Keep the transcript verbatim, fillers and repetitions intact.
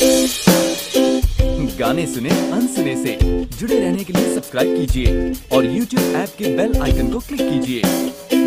गाने सुने अनसुने से जुड़े रहने के लिए सब्सक्राइब कीजिए और यूट्यूब ऐप के बेल आइकन को क्लिक कीजिए।